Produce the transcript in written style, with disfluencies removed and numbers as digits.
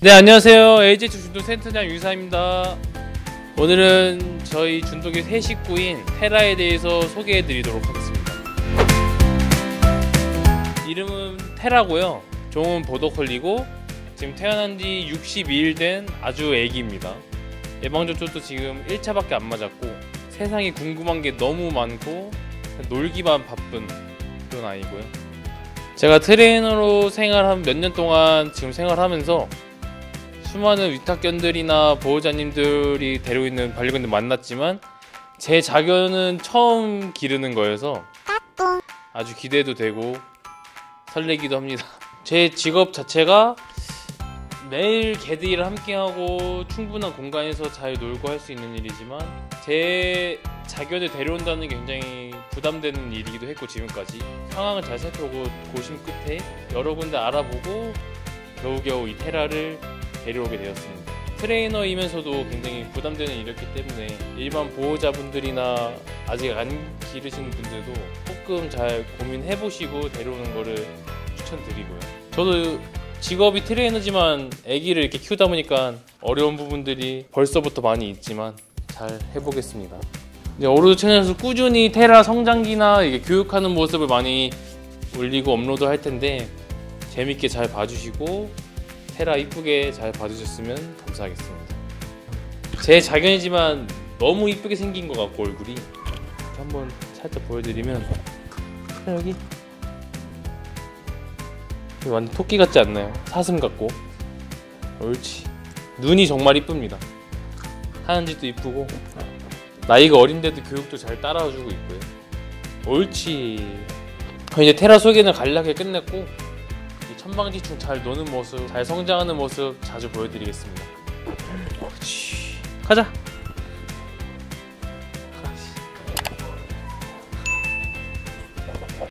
네, 안녕하세요. LGH 준독 센터장 유사입니다. 오늘은 저희 준독의 새 식구인 테라에 대해서 소개해 드리도록 하겠습니다. 이름은 테라고요. 종은 보더컬리고 지금 태어난 지 62일 된 아주 애기입니다. 예방접종도 지금 1차밖에 안 맞았고 세상이 궁금한 게 너무 많고 놀기만 바쁜 그런 아이고요. 제가 트레이너로 생활한 몇 년 동안 지금 생활하면서 수많은 위탁견들이나 보호자님들이 데리고 있는 반려견들 만났지만 제 자견은 처음 기르는 거여서 아주 기대도 되고 설레기도 합니다. 제 직업 자체가 매일 개들이랑 함께하고 충분한 공간에서 잘 놀고 할 수 있는 일이지만 제 자견을 데려온다는 게 굉장히 부담되는 일이기도 했고, 지금까지 상황을 잘 살펴보고 고심 끝에 여러 군데 알아보고 겨우겨우 이 테라를 데려오게 되었습니다. 트레이너이면서도 굉장히 부담되는 일이었기 때문에 일반 보호자분들이나 아직 안 기르시는 분들도 조금 잘 고민해보시고 데려오는 거를 추천드리고요. 저도 직업이 트레이너지만 아기를 이렇게 키우다 보니까 어려운 부분들이 벌써부터 많이 있지만 잘 해보겠습니다. 이제 어로드 채널에서 꾸준히 테라 성장기나 이게 교육하는 모습을 많이 올리고 업로드 할 텐데 재밌게 잘 봐주시고 테라 이쁘게 잘 봐주셨으면 감사하겠습니다. 제 자견이지만 너무 이쁘게 생긴 것 같고 얼굴이 한번 살짝 보여드리면 여기 완전 토끼 같지 않나요? 사슴 같고. 옳지. 눈이 정말 이쁩니다. 하는 짓도 이쁘고 나이가 어린데도 교육도 잘 따라와주고 있고요. 옳지. 이제 테라 소개는 간략하게 끝냈고 천방지축 잘 노는 모습, 잘 성장하는 모습 자주 보여드리겠습니다. 옳지. 가자.